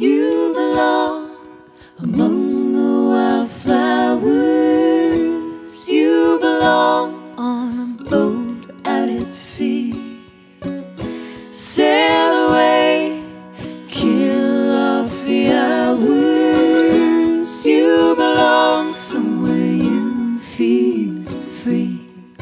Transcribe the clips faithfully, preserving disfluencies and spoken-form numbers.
You belong among the wildflowers. You belong on a boat out at sea. Sail away, kill off the hours. You belong somewhere you feel free.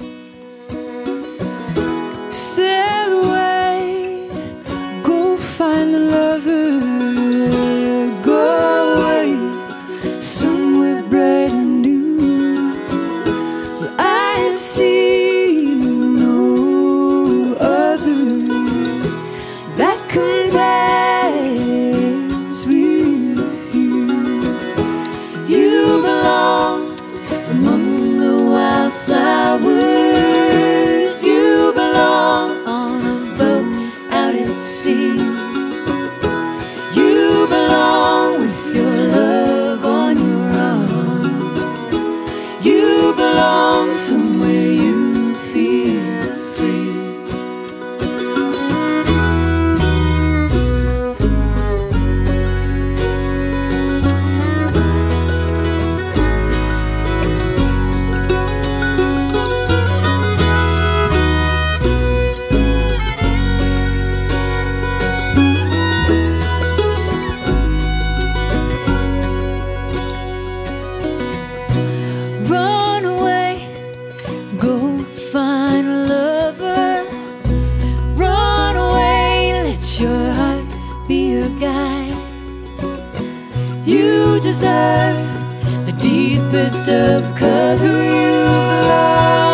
Sail away, go find a lover. Go away, somewhere bright and new. I see no other that compares with you. You belong among the wildflowers. You belong on a boat out at sea. You belong with your love on your arm. You belong somewhere you feel free. Run away, go find a lover. Run away, let your heart be your guide. You deserve the deepest of cover. You belong